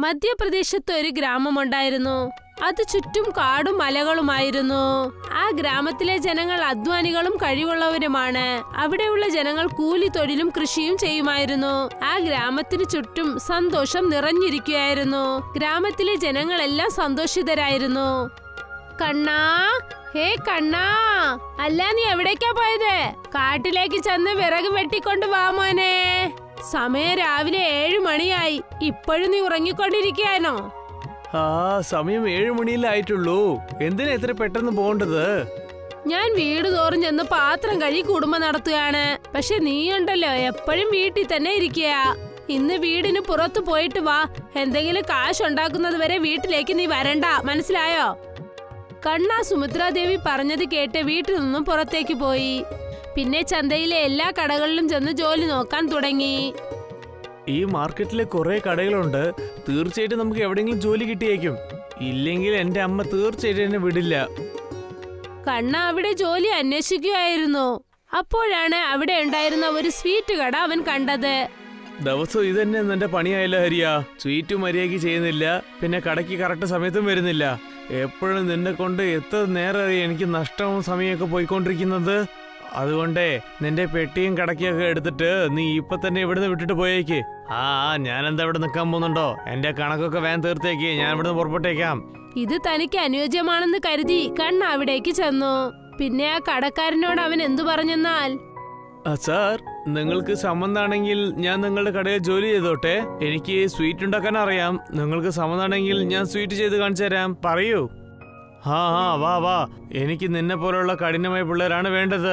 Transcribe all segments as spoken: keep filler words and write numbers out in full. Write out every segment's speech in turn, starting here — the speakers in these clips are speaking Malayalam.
മധ്യപ്രദേശത്ത് ഒരു ഗ്രാമമുണ്ടായിരുന്നു. അത് ചുറ്റും കാടും മലകളുമായിരുന്നു. ആ ഗ്രാമത്തിലെ ജനങ്ങൾ അധ്വാനികളും കഴിവുള്ളവരുമാണ്. അവിടെയുള്ള ജനങ്ങൾ കൂലി തൊഴിലും കൃഷിയും ചെയ്യുമായിരുന്നു. ആ ഗ്രാമത്തിന് ചുറ്റും സന്തോഷം നിറഞ്ഞിരിക്കുകയായിരുന്നു. ഗ്രാമത്തിലെ ജനങ്ങളെല്ലാം സന്തോഷിതരായിരുന്നു. കണ്ണാ, ഹേ കണ്ണാ, അല്ല നീ എവിടേക്കാ പോയത്? കാട്ടിലേക്ക് ചെന്ന് വിറക് വെട്ടിക്കൊണ്ട് വാ മോനെ. സമയം രാവിലെ ഏഴു മണിയായി. ഇപ്പോഴും നീ ഉറങ്ങിക്കൊണ്ടിരിക്കുകയാണോ? ആ, സമയം ഏഴു മണിയിലായിട്ടുള്ളൂ. എന്തിനാ എത്ര പെട്ടെന്ന് പോകേണ്ടത്? ഞാൻ വീട് തോറും ചെന്ന് പാത്രം കഴുകി കുടുംബം നടത്തുകയാണ്. പക്ഷെ നീയുണ്ടല്ലോ എപ്പോഴും വീട്ടിൽ തന്നെ ഇരിക്കുക. ഇന്ന് വീടിന് പുറത്തു പോയിട്ട് വാ. എന്തെങ്കിലും കാശ് ഉണ്ടാക്കുന്നത് വരെ വീട്ടിലേക്ക് നീ വരണ്ട, മനസ്സിലായോ? കണ്ണ സുമിത്രാദേവി പറഞ്ഞത് കേട്ട് വീട്ടിൽ നിന്നും പുറത്തേക്ക് പോയി. പിന്നെ ചന്തയിലെ എല്ലാ കടകളിലും ചെന്ന് ജോലി നോക്കാൻ തുടങ്ങി. ഈ മാർക്കറ്റിലെ കുറെ കടകളുണ്ട്. തീർച്ചയായിട്ടും നമുക്ക് എവിടെയെങ്കിലും ജോലി കിട്ടിയേക്കും. ഇല്ലെങ്കിൽ എന്റെ അമ്മ തീർച്ചയായിട്ടും എന്നെ വിടില്ല. കണ്ണ അവിടെ ജോലി അന്വേഷിക്കുകയായിരുന്നു. അപ്പോഴാണ് അവിടെ ഉണ്ടായിരുന്ന ഒരു സ്വീറ്റ് കട അവൻ കണ്ടത്. ദിവസവും ഇത് തന്നെ എന്റെ പണിയായല്ലോ ഹരിയ. സ്വീറ്റ് മര്യാദയ്ക്ക് ചെയ്യുന്നില്ല, പിന്നെ കടയ്ക്ക് കറക്റ്റ് സമയത്തും വരുന്നില്ല. എപ്പോഴും നിന്നെ കൊണ്ട് എത്ര നേരം എനിക്ക് നഷ്ടവും സമയമൊക്കെ പോയിക്കൊണ്ടിരിക്കുന്നത്. അതുകൊണ്ടേ നിന്റെ പെട്ടിയും കടക്കൊക്കെ എടുത്തിട്ട് നീ ഇപ്പൊ തന്നെ ഇവിടുന്ന് വിട്ടിട്ട് പോയേക്ക്. ആ, ഞാനെന്താ ഇവിടെ നിൽക്കാൻ പോകുന്നുണ്ടോ? എന്റെ കണക്കൊക്കെ വേഗം തീർത്തേക്ക്, ഞാൻ ഇവിടുന്ന് പുറപ്പെട്ടേക്കാം. ഇത് തനിക്ക് അനുയോജ്യമാണെന്ന് കരുതി കണ്ണ അവിടേക്ക് ചെന്നു. പിന്നെ ആ കടക്കാരനോട് അവൻ എന്തു പറഞ്ഞെന്നാൽ, സാർ, നിങ്ങൾക്ക് സമ്മതാണെങ്കിൽ ഞാൻ നിങ്ങളുടെ കടയിൽ ജോലി ചെയ്തോട്ടെ. എനിക്ക് സ്വീറ്റ് ഉണ്ടാക്കാൻ അറിയാം. നിങ്ങൾക്ക് സമ്മതാണെങ്കിൽ ഞാൻ സ്വീറ്റ് ചെയ്ത് കാണിച്ചു തരാം. പറയൂ. ആ ആ വാ വാ, എനിക്ക് നിന്നെ പോലുള്ള കഠിനമായ പിള്ളേരാണ് വേണ്ടത്.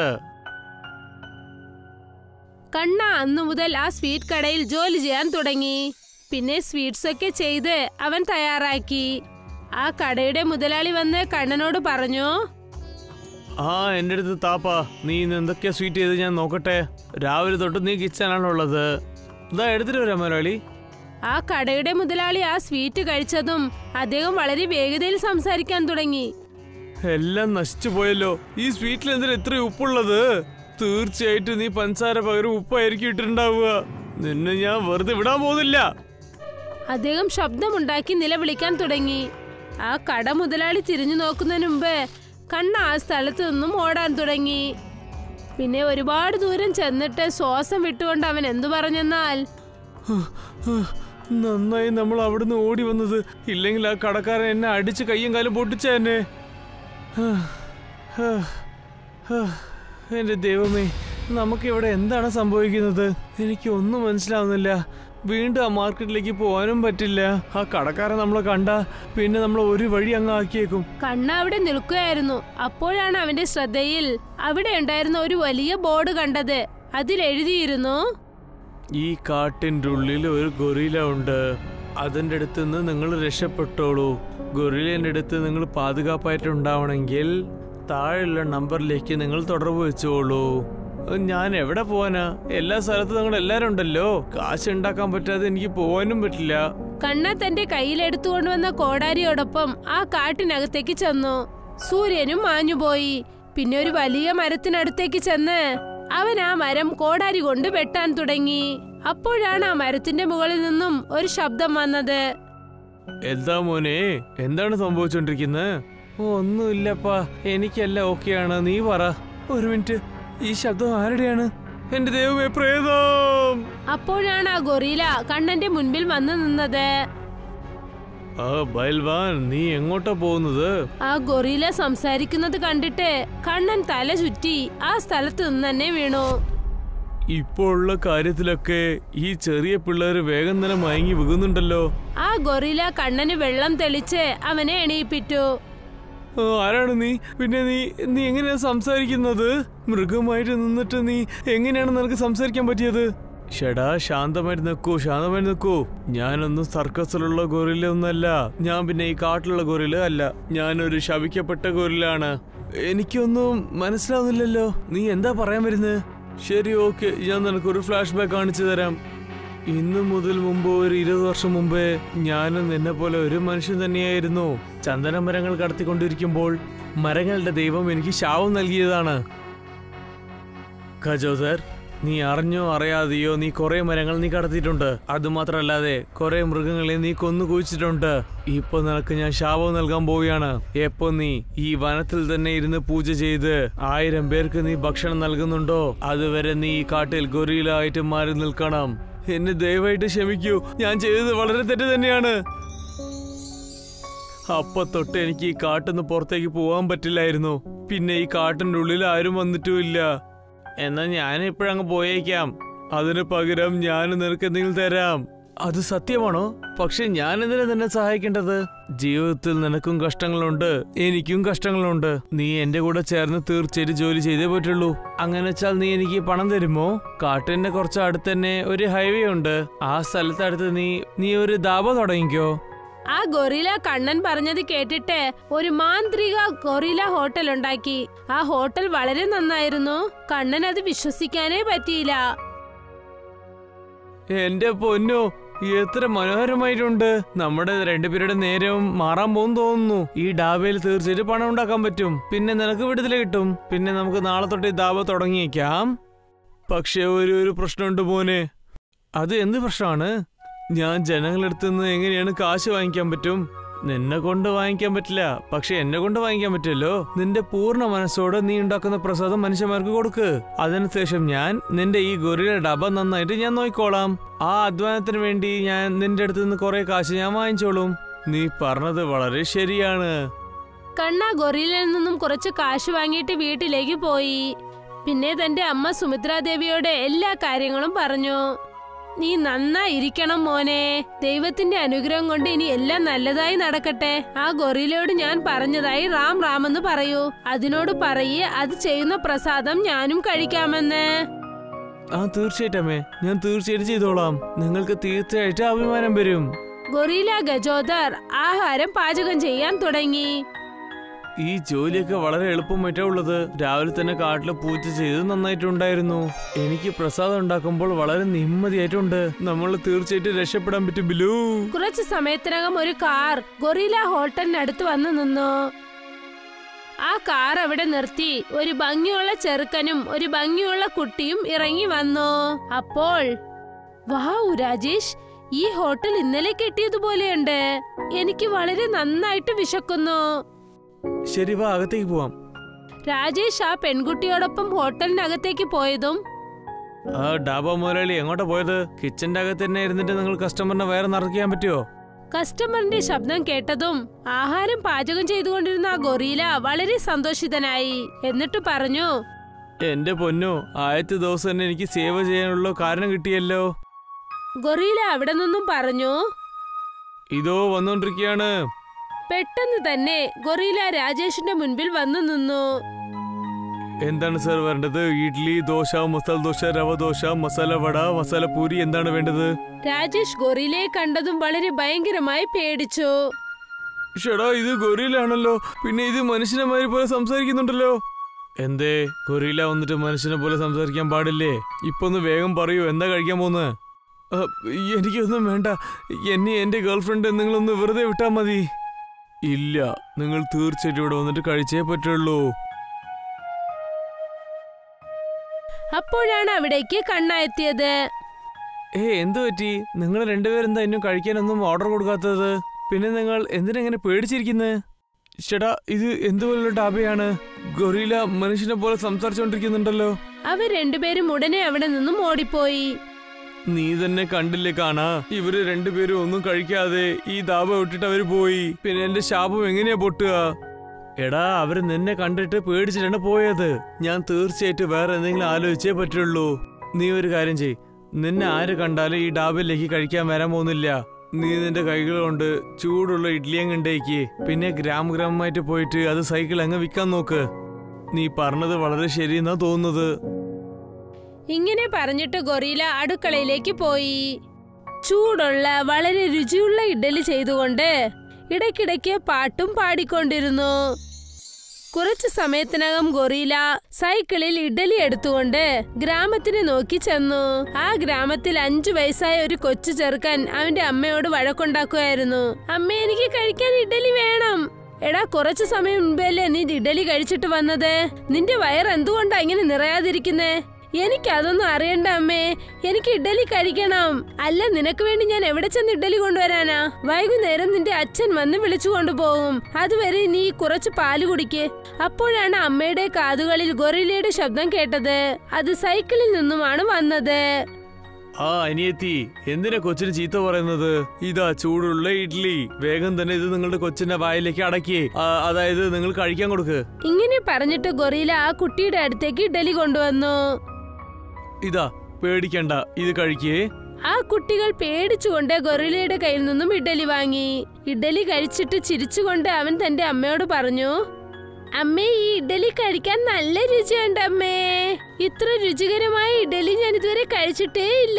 കണ്ണ അന്നു മുതൽ ആ സ്വീറ്റ് കടയിൽ ജോലി ചെയ്യാൻ തുടങ്ങി. പിന്നെ സ്വീറ്റ്സ് ഒക്കെ ചെയ്ത് അവൻ തയ്യാറാക്കി. ആ കടയുടെ മുതലാളി വന്ന് കണ്ണനോട് പറഞ്ഞു, ആ, എന്റെ അടുത്ത് താപ്പാ, നീ ഇന്ന് എന്തൊക്കെയാ സ്വീറ്റ് ചെയ്ത് ഞാൻ നോക്കട്ടെ. രാവിലെ തൊട്ട് നീ കിച്ചണാണുള്ളത്. ഇതാ എടുത്തിട്ട് വരാം മുതലാളി. ആ കടയുടെ മുതലാളി ആ സ്വീറ്റ് കഴിച്ചതും അദ്ദേഹം വളരെ വേഗതയിൽ സംസാരിക്കാൻ തുടങ്ങി. എല്ലാം നശിച്ചു പോയല്ലോ. ഈ സ്വീറ്റിൽ എന്തിനാ ഇത്ര ഉപ്പുള്ളത്? തീർച്ചയായിട്ടും നീ പഞ്ചസാര പകരം ഉപ്പായിരിക്കും ഇട്ടിട്ടുണ്ടാവുക. നിന്നെ ഞാൻ വെറുതെ വിടാൻ പോകുന്നില്ല. അദ്ദേഹം ശബ്ദമുണ്ടാക്കി നിലവിളിക്കാൻ തുടങ്ങി. ആ കട മുതലാളി തിരിഞ്ഞു നോക്കുന്നതിന് മുമ്പ് കണ്ണ ആ സ്ഥലത്ത് നിന്നും ഓടാൻ തുടങ്ങി. പിന്നെ ഒരുപാട് ദൂരം ചെന്നിട്ട് ശ്വാസം വിട്ടുകൊണ്ട് അവൻ എന്തു പറഞ്ഞെന്നാൽ, നന്നായി നമ്മൾ അവിടുന്ന് ഓടി വന്നത്. ഇല്ലെങ്കിൽ ആ കടക്കാരൻ എന്നെ അടിച്ച് കയ്യും കാലും പൊട്ടിച്ച എന്നെ. എന്റെ ദൈവമേ, നമുക്കിവിടെ എന്താണ് സംഭവിക്കുന്നത്? എനിക്ക് ഒന്നും മനസ്സിലാവുന്നില്ല. വീണ്ടും ആ മാർക്കറ്റിലേക്ക് പോകാനും പറ്റില്ല. ആ കടക്കാരൻ നമ്മളെ കണ്ട പിന്നെ നമ്മൾ ഒരു വഴി അങ്ങ് ആക്കിയേക്കും. കണ്ണ അവിടെ നിൽക്കുകയായിരുന്നു. അപ്പോഴാണ് അവന്റെ ശ്രദ്ധയിൽ അവിടെ ഉണ്ടായിരുന്ന ഒരു വലിയ ബോർഡ് കണ്ടത്. അതിൽ എഴുതിയിരുന്നു, ഈ കാട്ടിൻ്റെ ഉള്ളിൽ ഒരു ഗൊറില ഉണ്ട്. അതിൻ്റെ അടുത്ത് നിന്ന് നിങ്ങൾ രക്ഷപ്പെട്ടോളൂ. ഗൊറിലേൻ്റെ അടുത്ത് നിങ്ങൾ പാതുകാപ്പായിട്ടുണ്ടാവണമെങ്കിൽ താഴെയുള്ള നമ്പറിലേക്ക് നിങ്ങൾ തുടർബ് വെച്ചോളൂ. ഞാൻ എവിടെ പോവാനാ? എല്ലാ സ്ഥലത്തും നിങ്ങൾ എല്ലാരും ഉണ്ടല്ലോ. കാശ് ഉണ്ടാക്കാൻ പറ്റാതെ എനിക്ക് പോവാനും പറ്റില്ല. കണ്ണ തന്റെ കയ്യിലെടുത്തുകൊണ്ടുവന്ന കോടാരിയോടൊപ്പം ആ കാട്ടിനകത്തേക്ക് ചെന്നു. സൂര്യനും മാഞ്ഞുപോയി. പിന്നെ ഒരു വലിയ മരത്തിനടുത്തേക്ക് ചെന്ന് അവൻ ആ മരം കോടാരി കൊണ്ട് വെട്ടാൻ തുടങ്ങി. അപ്പോഴാണ് ആ മരത്തിന്റെ മുകളിൽ നിന്നും ഒരു ശബ്ദം വന്നത്. എന്താ മോനെ, എന്താണ് സംഭവിച്ചോണ്ടിരിക്കുന്നത്? ഒന്നുമില്ലപ്പാ, എനിക്കെല്ലാം ഓക്കെയാണ്. നീ പറ. ഒരു മിനിറ്റ്, ഈ ശബ്ദം ആരുടെയാണ്? എന്റെ ദൈവമേ, പ്രേതം! അപ്പോഴാണ് ആ ഗൊറില കണ്ണന്റെ മുൻപിൽ വന്നു നിന്നത്. ആ ബൽവാൻ, നീ എങ്ങോട്ടാ പോകുന്നത്? ആ ഗൊറില സംസാരിക്കുന്നത് കണ്ടിട്ട് കണ്ണൻ തല ചുറ്റി ആ സ്ഥലത്ത് നിന്ന് തന്നെ വീണു. ഇപ്പോൾ ഉള്ള കാര്യത്തിലൊക്കെ ഈ ചെറിയ പിള്ളേര് വേഗം തന്നെ മയങ്ങി വീകുന്നുണ്ടല്ലോ. ആ ഗൊറില കണ്ണന് വെള്ളം തെളിച്ച് അവനെ എണീപ്പിച്ചു. ആരാണ് നീ? പിന്നെ നീ നീ എങ്ങനെയാ സംസാരിക്കുന്നത്? മൃഗമായിട്ട് നിന്നിട്ട് നീ എങ്ങനെയാണ് നിനക്ക് സംസാരിക്കാൻ പറ്റിയത്? ഷെടാ, ശാന്തമായിട്ട് നിൽക്കൂ, ശാന്തമായിട്ട് നിൽക്കൂ. ഞാനൊന്നും സർക്കസിലുള്ള ഗൊറില ഒന്നല്ല. ഞാൻ പിന്നെ ഈ കാട്ടിലുള്ള ഗൊറില അല്ല. ഞാനൊരു ശപിക്കപ്പെട്ട ഗൊറിലാണ്. എനിക്കൊന്നും മനസ്സിലാവുന്നില്ലല്ലോ. നീ എന്താ പറയാൻ വരുന്നത്? ശരി, ഓക്കെ, ഞാൻ നിനക്കൊരു ഫ്ലാഷ് ബാക്ക് കാണിച്ചു തരാം. ഇന്നു മുതൽ മുമ്പ് ഒരു ഇരുപത് വർഷം മുമ്പേ ഞാനും നിന്നെ പോലെ ഒരു മനുഷ്യൻ തന്നെയായിരുന്നു. ചന്ദന മരങ്ങൾ കടത്തിക്കൊണ്ടിരിക്കുമ്പോൾ മരങ്ങളുടെ ദൈവം എനിക്ക് ശാപം നൽകിയതാണ്. ഖജോദർ, നീ അറിഞ്ഞോ അറിയാതെയോ നീ കുറെ മരങ്ങൾ നീ കടത്തിയിട്ടുണ്ട്. അതുമാത്രല്ലാതെ കുറെ മൃഗങ്ങളെ നീ കൊന്നു കുഴിച്ചിട്ടുണ്ട്. ഇപ്പൊ നിനക്ക് ഞാൻ ശാപം നൽകാൻ പോവുകയാണ്. എപ്പോ നീ ഈ വനത്തിൽ തന്നെ ഇരുന്ന് പൂജ ചെയ്ത് ആയിരം പേർക്ക് നീ ഭക്ഷണം നൽകുന്നുണ്ടോ, അതുവരെ നീ ഈ കാട്ടിൽ ഗൊറിയിലായിട്ട് മാറി നിൽക്കണം. എന്നെ ദയവായിട്ട് ക്ഷമിക്കൂ, ഞാൻ ചെയ്തത് വളരെ തെറ്റ് തന്നെയാണ്. അപ്പൊ തൊട്ട് എനിക്ക് ഈ കാട്ടിന്ന് പുറത്തേക്ക് പോവാൻ പറ്റില്ലായിരുന്നു. പിന്നെ ഈ കാട്ടിന്റെ ഉള്ളിൽ ആരും വന്നിട്ടുമില്ല. എന്നാ ഞാൻ ഇപ്പോഴങ്ങ് പോയേക്കാം. അതിന് പകരം ഞാൻ നിനക്ക് എന്തെങ്കിലും തരാം. അത് സത്യമാണോ? പക്ഷെ ഞാൻ എന്തിനാ നിന്നെ സഹായിക്കേണ്ടത്? ജീവിതത്തിൽ നിനക്കും കഷ്ടങ്ങളുണ്ട്, എനിക്കും കഷ്ടങ്ങളുണ്ട്. നീ എന്റെ കൂടെ ചേർന്ന് തീർച്ചയായിട്ടും ജോലി ചെയ്തേ പറ്റുള്ളൂ. അങ്ങനെ വെച്ചാൽ നീ എനിക്ക് പണം തരുമോ? കാട്ടിന്റെ കുറച്ച് അടുത്ത് തന്നെ ഒരു ഹൈവേ ഉണ്ട്. ആ സ്ഥലത്തടുത്ത് നീ നീ ഒരു ധാബ തുടങ്ങിക്കോ. ആ ഗൊറില കണ്ണൻ പറഞ്ഞത് കേട്ടിട്ട് ഒരു മാന്ത്രിക ഗൊറില ഹോട്ടൽ ഉണ്ടാക്കി. ആ ഹോട്ടൽ വളരെ നന്നായിരുന്നു. കണ്ണൻ അത് വിശ്വസിക്കാനേ പറ്റിയില്ല. എന്റെ പൊന്നോ, എത്ര മനോഹരമായിട്ടുണ്ട്. നമ്മുടെ രണ്ടുപേരുടെ നേരവും മാറാൻ പോകുന്നു തോന്നുന്നു. ഈ ഡാബയിൽ തീർച്ചയായിട്ടും പണം ഉണ്ടാക്കാൻ പറ്റും. പിന്നെ നിനക്ക് വിടുതല കിട്ടും. പിന്നെ നമുക്ക് നാളെ തൊട്ട് ഈ ഡാബ തുടങ്ങിയേക്കാം. പക്ഷെ ഒരു ഒരു പ്രശ്നമുണ്ട് മോനെ. അത് എന്ത് പ്രശ്നമാണ്? ഞാൻ ജനങ്ങളെടുത്ത് നിന്ന് എങ്ങനെയാണ് കാശ് വാങ്ങിക്കാൻ പറ്റും? നിന്നെ കൊണ്ട് വാങ്ങിക്കാൻ പറ്റില്ല, പക്ഷെ എന്നെ കൊണ്ട് വാങ്ങിക്കാൻ പറ്റുമല്ലോ. നിന്റെ പൂർണ്ണ മനസ്സോടെ നീ ഉണ്ടാക്കുന്ന പ്രസാദം മനുഷ്യന്മാർക്ക് കൊടുക്ക്. അതിനുശേഷം ഞാൻ നിന്റെ ഈ ഗൊറില ഡബ നന്നായിട്ട് ഞാൻ നോക്കിക്കോളാം. ആ അധ്വാനത്തിന് വേണ്ടി ഞാൻ നിന്റെ അടുത്ത് നിന്ന് കുറെ കാശ് ഞാൻ വാങ്ങിച്ചോളും. നീ പറഞ്ഞത് വളരെ ശരിയാണ്. കണ്ണ ഗൊറിലയിൽ നിന്നും കുറച്ച് കാശ് വാങ്ങിയിട്ട് വീട്ടിലേക്ക് പോയി. പിന്നെ തന്റെ അമ്മ സുമിത്രാദേവിയോട് എല്ലാ കാര്യങ്ങളും പറഞ്ഞു. നീ നന്നായിരിക്കണം മോനെ. ദൈവത്തിന്റെ അനുഗ്രഹം കൊണ്ട് ഇനി എല്ലാം നല്ലതായി നടക്കട്ടെ. ആ ഗൊറിലയോട് ഞാൻ പറഞ്ഞതായി റാം റാം എന്ന് പറയൂ. അതിനോട് പറയേ അത് ചെയ്യുന്ന പ്രസാദം ഞാനും കഴിക്കാമെന്ന്. ആ തീർച്ചയായിട്ടുമേ, ഞാൻ തീർച്ചയായിട്ടും ചെയ്തോളാം. നിങ്ങൾക്ക് തീർച്ചയായിട്ടും അഭിമാനം വരും. ഗൊറില ഗജോദർ ആഹാരം പാചകം ചെയ്യാൻ തുടങ്ങി. ഈ ജോലിയൊക്കെ വളരെ എളുപ്പമായിട്ടാ ഉള്ളത്. രാവിലെ തന്നെ കാട്ടില് പൂജ ചെയ്ത് നന്നായിട്ടുണ്ടായിരുന്നു. എനിക്ക് പ്രസാദം ഉണ്ടാക്കുമ്പോൾ വളരെ നിമ്മതിയായിട്ടുണ്ട്. നമ്മൾ തീർച്ചയായിട്ടും രക്ഷപ്പെടാൻ പറ്റും ബിലു. കുറച്ചു സമയത്തിനകം ഒരു കാർ ഗൊറില ഹോട്ടലിനടുത്ത് വന്നു നിന്നു. ആ കാർ അവിടെ നിർത്തി ഒരു ഭംഗിയുള്ള ചെറുക്കനും ഒരു ഭംഗിയുള്ള കുട്ടിയും ഇറങ്ങി വന്നു. അപ്പോൾ വാവ് രാജേഷ്, ഈ ഹോട്ടൽ ഇന്നലെ കെട്ടിയതുപോലെയുണ്ട്. എനിക്ക് വളരെ നന്നായിട്ട് വിശക്കുന്നു. ശരി, വാ അകത്തേക്ക് പോവാം. രാജേഷ് ആ പെൺകുട്ടിയോടൊപ്പം ഹോട്ടലിനകത്തേക്ക് പോയതും ആ ഡാബ മുതലാളി എങ്ങോട്ടാ പോയത്? കിച്ചന്റെ അകത്ത് തന്നെ ഇരുന്നിട്ട് നിങ്ങൾ കസ്റ്റമറിനെ വയറ് നിറയ്ക്കാൻ പറ്റുമോ? കസ്റ്റമറിന്റെ ശബ്ദം കേട്ടതും ആഹാരം പാചകം ചെയ്തുകൊണ്ടിരുന്ന ആ ഗൊറില വളരെ സന്തോഷിതനായി. എന്നിട്ട് പറഞ്ഞു, എന്റെ പൊന്നോ, ആദ്യത്തെ ദിവസം തന്നെ എനിക്ക് സേവ ചെയ്യാനുള്ള കാരണം കിട്ടിയല്ലോ. ഗൊറില അവിടെ നിന്നും പറഞ്ഞു, ഇതോ വന്നോണ്ടിരിക്കുകയാണ്. പെട്ടെന്ന് തന്നെ ഗൊറില രാജേഷിന്റെ മുൻപിൽ വന്നു നിന്നു. എന്താണ് സർ വേണ്ടത്? ഇഡ്ലി, ദോശ, മസാല ദോശ, റവ ദോശ, മസാല വട, മസാല പൂരി, എന്താണ് വേണ്ടത്? രാജേഷ് ഗൊറിലയെ കണ്ടതും വളരെ ഭയങ്കരമായി പേടിച്ചു. ഷടാ, ഇത് ഗൊറിലാണല്ലോ. പിന്നെ ഇത് മനുഷ്യനെ മാതിരി പോലെ സംസാരിക്കുന്നുണ്ടല്ലോ. എന്തേ, ഗൊറില വന്നിട്ട് മനുഷ്യനെ പോലെ സംസാരിക്കാൻ പാടില്ലേ? ഇപ്പൊ ഒന്ന് വേഗം പറയൂ, എന്താ കഴിക്കാൻ പോന്ന്? എനിക്കൊന്നും വേണ്ട. എന്നെ എന്റെ ഗേൾഫ്രണ്ട് നിങ്ങളൊന്ന് വെറുതെ വിട്ടാ മതി. ഇല്ല, നിങ്ങൾ തീർച്ചയായിട്ടും ഇവിടെ വന്നിട്ട് കഴിച്ചേ പറ്റുള്ളൂ. അപ്പോഴാണ് അവിടേക്ക് കണ്ണ എത്തിയത്. ഏ എന്തു പറ്റി? നിങ്ങൾ രണ്ടുപേരെന്താ ഇന്നും കഴിക്കാനൊന്നും ഓർഡർ കൊടുക്കാത്തത്? പിന്നെ നിങ്ങൾ എന്തിനെങ്ങനെ പേടിച്ചിരിക്കുന്നത്? ചേട്ടാ, ഇത് എന്തുപോലുള്ള ഡാബയാണ്? ഗൊറില മനുഷ്യനെ പോലെ സംസാരിച്ചോണ്ടിരിക്കുന്നുണ്ടല്ലോ. അവർ രണ്ടുപേരും ഉടനെ അവിടെ നിന്നും ഓടിപ്പോയി. നീ തന്നെ കണ്ടില്ലേ കാണാ, ഇവര് രണ്ടുപേരും ഒന്നും കഴിക്കാതെ ഈ ദാബ വിട്ടിട്ട് അവര് പോയി. പിന്നെ എന്റെ ശാപം എങ്ങനെയാ പൊട്ടുക? എടാ, അവര് നിന്നെ കണ്ടിട്ട് പേടിച്ചിട്ടാണ് പോയത്. ഞാൻ തീർച്ചയായിട്ടും വേറെ എന്തെങ്കിലും ആലോചിച്ചേ പറ്റുള്ളൂ. നീ ഒരു കാര്യം ചെയ്, നിന്നെ ആര് കണ്ടാലും ഈ ഡാബിലേക്ക് കഴിക്കാൻ വരാൻ പോകുന്നില്ല. നീ നിന്റെ കൈകൾ കൊണ്ട് ചൂടുള്ള ഇഡ്ലി അങ്ങ് ഉണ്ടാക്കി. പിന്നെ ഗ്രാമ ഗ്രാമമായിട്ട് പോയിട്ട് അത് സൈക്കിൾ അങ്ങ് വിൽക്കാൻ നോക്ക്. നീ പറഞ്ഞത് വളരെ ശരിയെന്നാ തോന്നുന്നത്. ഇങ്ങനെ പറഞ്ഞിട്ട് ഗൊറില അടുക്കളയിലേക്ക് പോയി. ചൂടുള്ള വളരെ രുചിയുള്ള ഇഡ്ഡലി ചെയ്തുകൊണ്ട് ഇടയ്ക്കിടയ്ക്ക് പാട്ടും പാടിക്കൊണ്ടിരുന്നു. കുറച്ചു സമയത്തിനകം ഗൊറില സൈക്കിളിൽ ഇഡ്ഡലി എടുത്തുകൊണ്ട് ഗ്രാമത്തിനെ നോക്കി ചെന്നു. ആ ഗ്രാമത്തിൽ അഞ്ചു വയസ്സായ ഒരു കൊച്ചു ചെറുക്കൻ അവന്റെ അമ്മയോട് വഴക്കുണ്ടാക്കുകയായിരുന്നു. അമ്മ, എനിക്ക് കഴിക്കാൻ ഇഡ്ഡലി വേണം. എടാ, കുറച്ചു സമയം മുമ്പല്ലേ നീ ഇഡ്ഡലി കഴിച്ചിട്ട് വന്നത്? നിന്റെ വയർ എന്തുകൊണ്ടാ ഇങ്ങനെ നിറയാതിരിക്കുന്നേ? എനിക്കതൊന്നും അറിയണ്ട അമ്മേ, എനിക്ക് ഇഡ്ഡലി കഴിക്കണം. അല്ല, നിനക്ക് വേണ്ടി ഞാൻ എവിടെ ചെന്ന് ഇഡ്ഡലി കൊണ്ടുവരാനാ? വൈകുന്നേരം നിന്റെ അച്ഛൻ വന്ന് വിളിച്ചു കൊണ്ടുപോകും. അതുവരെ നീ കുറച്ച് പാല് കുടിക്ക്. അപ്പോഴാണ് അമ്മയുടെ കാതുകളിൽ ഗൊറില്ലയുടെ ശബ്ദം കേട്ടത്. അത് സൈക്കിളിൽ നിന്നുമാണ് വന്നത്. ആ അനിയത്തി, എന്തിനാ കൊച്ചിന് ചീത്ത പറയുന്നത്? ഇതാ ചൂടുള്ള ഇഡ്ലി, വേഗം തന്നെ ഇത് നിങ്ങളുടെ കൊച്ചിന്റെ വായിലേക്ക് അടക്കി, അതായത് നിങ്ങൾ കഴിക്കാൻ കൊടുക്ക്. ഇങ്ങനെ പറഞ്ഞിട്ട് ഗൊറില്ല ആ കുട്ടിയുടെ അടുത്തേക്ക് ഇഡ്ഡലി കൊണ്ടുവന്നു. ഇതാ, പേടിക്കണ്ട, ഇത് കഴിക്കേ. ആ കുട്ടികൾ പേടിച്ചുകൊണ്ട് ഗൊറില്ലയുടെ കയ്യിൽ നിന്നും ഇഡ്ഡലി വാങ്ങി. ഇഡ്ഡലി കഴിച്ചിട്ട് ചിരിച്ചുകൊണ്ട് അവൻ തന്റെ അമ്മയോട് പറഞ്ഞു, അമ്മേ, ഈ ഇഡ്ഡലി കഴിക്കാൻ നല്ല രുചിയുണ്ട് അമ്മേ. ഇത്ര രുചികരമായ ഇഡ്ഡലി ഞാൻ ഇതുവരെ കഴിച്ചിട്ടേ ഇല്ല.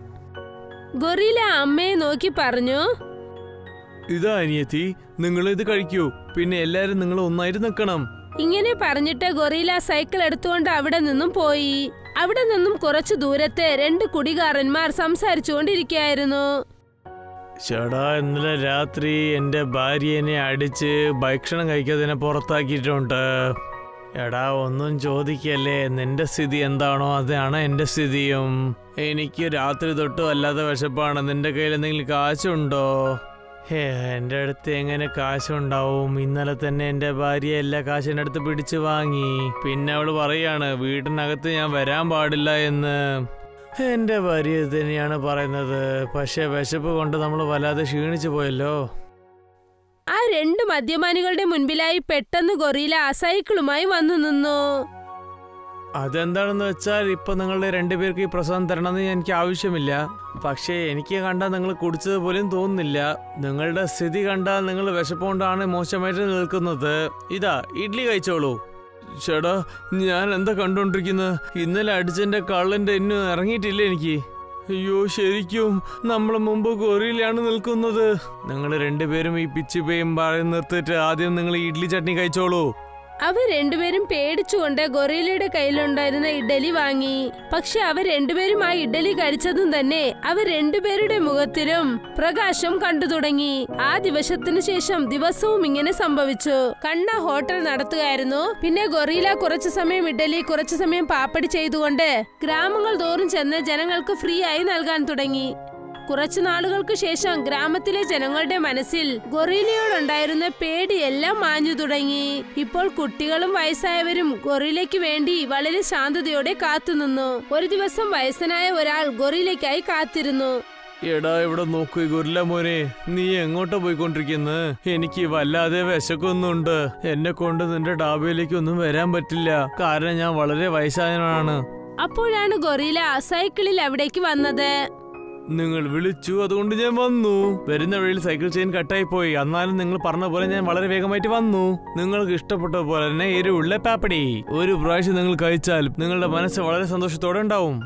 ഗൊറില്ല അമ്മയെ നോക്കി പറഞ്ഞു, ഇതാ അനിയത്തി, നിങ്ങൾ ഇത് കഴിക്കൂ. പിന്നെ എല്ലാരും നിങ്ങൾ ഒന്നായിട്ട് നിൽക്കണം. ഇങ്ങനെ പറഞ്ഞിട്ട് ഗൊറില്ല സൈക്കിൾ എടുത്തുകൊണ്ട് അവിടെ നിന്നും പോയി. അവിടെ നിന്നും കുറച്ചു ദൂരത്തെ രണ്ട് കുടികാരന്മാർ സംസാരിച്ചുകൊണ്ടിരിക്കുകയായിരുന്നു. ചേടാ, ഇന്നലെ രാത്രി എന്റെ ഭാര്യനെ അടിച്ച് ഭക്ഷണം കഴിക്കാതെ പുറത്താക്കിയിട്ടുണ്ട്. എടാ, ഒന്നും ചോദിക്കല്ലേ, നിന്റെ സ്ഥിതി എന്താണോ അതാണ് എന്റെ സ്ഥിതിയും. എനിക്ക് രാത്രി തൊട്ട് വല്ലാതെ വിശപ്പാണ്. നിന്റെ കയ്യിൽ എന്തെങ്കിലും കാശുണ്ടോ? ഹേ, എന്റെ അടുത്ത് എങ്ങനെ കാശുണ്ടാവും? ഇന്നലെ തന്നെ എന്റെ ഭാര്യ എല്ലാ കാശിന്റെ അടുത്ത് പിടിച്ചു വാങ്ങി. പിന്നെ അവള് പറയാണ് വീട്ടിനകത്ത് ഞാൻ വരാൻ പാടില്ല എന്ന്. എന്റെ ഭാര്യ ഇത് തന്നെയാണ് പറയുന്നത്. പക്ഷെ വിശപ്പ് കൊണ്ട് നമ്മൾ വല്ലാതെ ക്ഷീണിച്ചു പോയല്ലോ. ആ രണ്ട് മദ്യപാനികളുടെ മുൻപിലായി പെട്ടെന്ന് ഗൊറില്ല സൈക്കിളുമായി വന്നു നിന്നു. അതെന്താണെന്ന് വെച്ചാൽ, ഇപ്പൊ നിങ്ങളുടെ രണ്ടുപേർക്ക് ഈ പ്രസാദം തരണമെന്ന് എനിക്ക് ആവശ്യമില്ല. പക്ഷേ എനിക്ക് കണ്ടാൽ നിങ്ങൾ കുടിച്ചത് പോലും തോന്നുന്നില്ല. നിങ്ങളുടെ സ്ഥിതി കണ്ടാൽ നിങ്ങൾ വിശപ്പുകൊണ്ടാണ് മോശമായിട്ട് നിൽക്കുന്നത്. ഇതാ, ഇഡ്ലി കഴിച്ചോളൂ. ചേട്ടാ, ഞാൻ എന്താ കണ്ടോണ്ടിരിക്കുന്നത്? ഇന്നലെ അടിച്ചെന്റെ കള്ളന്റെ ഇന്നും ഇറങ്ങിയിട്ടില്ല എനിക്ക്. അയ്യോ, ശരിക്കും നമ്മൾ മുമ്പ് ഗൊറില്ലയാണ് നിൽക്കുന്നത്. നിങ്ങൾ രണ്ടുപേരും ഈ പിച്ച് പേയും പറയും നിർത്തിട്ട് ആദ്യം നിങ്ങൾ ഇഡ്ലി ചട്നി കഴിച്ചോളൂ. അവർ രണ്ടുപേരും പേടിച്ചുകൊണ്ട് ഗൊറില്ലയുടെ കയ്യിലുണ്ടായിരുന്ന ഇഡ്ഡലി വാങ്ങി. പക്ഷെ അവർ രണ്ടുപേരും ആ ഇഡ്ഡലി കഴിച്ചതും തന്നെ അവർ രണ്ടുപേരുടെ മുഖത്തിലും പ്രകാശം കണ്ടു തുടങ്ങി. ആ ദിവസത്തിനു ശേഷം ദിവസവും ഇങ്ങനെ സംഭവിച്ചു. കണ്ണ ഹോട്ടൽ നടത്തുകയായിരുന്നു. പിന്നെ ഗൊറില്ല കുറച്ചു സമയം ഇഡ്ഡലി, കുറച്ചു സമയം പാപ്പടി ചെയ്തുകൊണ്ട് ഗ്രാമങ്ങൾ തോറും ചെന്ന് ജനങ്ങൾക്ക് ഫ്രീ ആയി നൽകാൻ തുടങ്ങി. കുറച്ചു നാളുകൾക്ക് ശേഷം ഗ്രാമത്തിലെ ജനങ്ങളുടെ മനസ്സിൽ ഗൊറില്ലയോടുണ്ടായിരുന്ന പേടിയെല്ലാം മാഞ്ഞു തുടങ്ങി. ഇപ്പോൾ കുട്ടികളും വയസ്സായവരും ഗൊറില്ലയ്ക്ക് വേണ്ടി വളരെ ശാന്തതയോടെ കാത്തുനിന്നു. ഒരു ദിവസം വയസ്സനായ ഒരാൾ ഗൊറില്ലയ്ക്കായി കാത്തിരുന്നു. എടാ, ഇവിടെ നോക്കൂ ഗൊറില്ല മോനെ, നീ എങ്ങോട്ടാ പോയിക്കൊണ്ടിരിക്കുന്നത്? എനിക്ക് വല്ലാതെ വിശക്കൊന്നുണ്ട്. എന്നെ കൊണ്ട് നിന്റെ ഡാബയിലേക്ക് ഒന്നും വരാൻ പറ്റില്ല, കാരണം ഞാൻ വളരെ വയസ്സായവനാണ്. അപ്പോഴാണ് ഗൊറില്ല സൈക്കിളിൽ അവിടേക്ക് വന്നത്. നിങ്ങൾ വിളിച്ചു, അതുകൊണ്ട് ഞാൻ വന്നു. വരുന്ന വഴിയിൽ സൈക്കിൾ ചെയിൻ കട്ടായി പോയി. എന്നാലും നിങ്ങൾ പറഞ്ഞ പോലെ ഞാൻ വളരെ വേഗമായിട്ട് വന്നു. നിങ്ങൾക്ക് ഇഷ്ടപ്പെട്ട പോലെ തന്നെ എരിവുള്ള പാപ്പടി ഒരു പ്രാവശ്യം നിങ്ങൾ കഴിച്ചാൽ നിങ്ങളുടെ മനസ്സ് വളരെ സന്തോഷത്തോടെ ഉണ്ടാവും.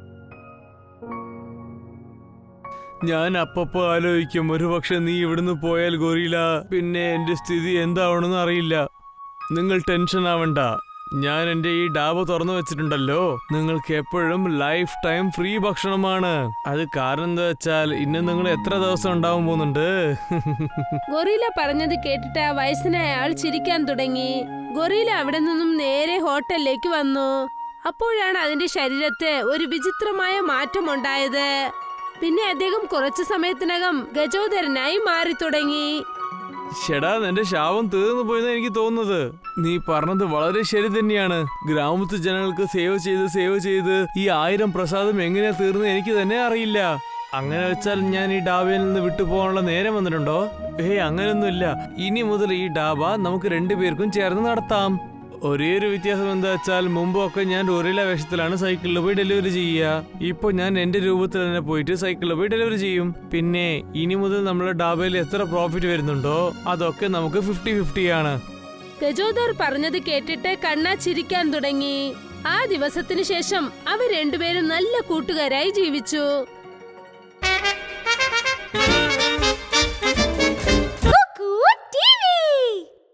ഞാൻ അപ്പപ്പോ ആലോചിക്കും, ഒരു പക്ഷെ നീ ഇവിടുന്ന് പോയാൽ ഗൊറില്ല, പിന്നെ എന്റെ സ്ഥിതി എന്താവണമെന്ന് അറിയില്ല. നിങ്ങൾ ടെൻഷൻ ആവണ്ട, ഞാൻ എന്റെ ഈ ഡാബ തുറന്നു വെച്ചിട്ടുണ്ടല്ലോ. നിങ്ങൾക്ക് എപ്പോഴും ലൈഫ് ടൈം ഫ്രീ ഭക്ഷണമാണ്. അത് കാരണം എന്താ വെച്ചാൽ, ഇന്ന് നിങ്ങൾ എത്ര ദിവസം ഉണ്ടാവാൻ പോകുന്നുണ്ട്. ഗൊറില്ല പറഞ്ഞത് കേട്ടിട്ട് ആ വയസ്സനായ ആൾ ചിരിക്കാൻ തുടങ്ങി. ഗൊറില്ല അവിടെ നിന്നും നേരെ ഹോട്ടലിലേക്ക് വന്നു. അപ്പോഴാണ് അതിന്റെ ശരീരത്ത് ഒരു വിചിത്രമായ മാറ്റം ഉണ്ടായത്. പിന്നെ അദ്ദേഹം കുറച്ചു സമയത്തിനകം ഗജോധരനായി മാറി തുടങ്ങി. ചേടാ, നിന്റെ ശാപം തീർന്നു പോയെന്ന് എനിക്ക് തോന്നുന്നത്. നീ പറഞ്ഞത് വളരെ ശരി തന്നെയാണ്. ഗ്രാമത്തിൽ ജനങ്ങൾക്ക് സേവ് ചെയ്ത് സേവ് ചെയ്ത് ഈ ആയിരം പ്രസാദം എങ്ങനെയാ തീർന്ന് എനിക്ക് തന്നെ അറിയില്ല. അങ്ങനെ വെച്ചാൽ ഞാൻ ഈ ഡാബയിൽ നിന്ന് വിട്ടുപോകാനുള്ള നേരം വന്നിട്ടുണ്ടോ? ഏയ്, അങ്ങനൊന്നുമില്ല. ഇനി മുതൽ ഈ ഡാബ നമുക്ക് രണ്ടുപേർക്കും ചേർന്ന് നടത്താം. ഒരേ ഒരു വ്യത്യാസം എന്താ വെച്ചാൽ, മുമ്പൊക്കെ ഞാൻ ഗൊറില്ല വേഷത്തിലാണ് സൈക്കിളിൽ പോയി ഡെലിവറി ചെയ്യുക. ഇപ്പൊ ഞാൻ എന്റെ രൂപത്തിൽ തന്നെ പോയിട്ട് സൈക്കിളിൽ പോയി ഡെലിവറി ചെയ്യും. പിന്നെ ഇനി മുതൽ നമ്മുടെ ഡാബയിൽ എത്ര പ്രോഫിറ്റ് വരുന്നുണ്ടോ അതൊക്കെ നമുക്ക് ഫിഫ്റ്റി ഫിഫ്റ്റി ആണ്. ഗജോധർ പറഞ്ഞത് കേട്ടിട്ട് കണ്ണ ചിരിക്കാൻ തുടങ്ങി. ആ ദിവസത്തിനു ശേഷം അവർ രണ്ടുപേരും നല്ല കൂട്ടുകാരായി ജീവിച്ചു.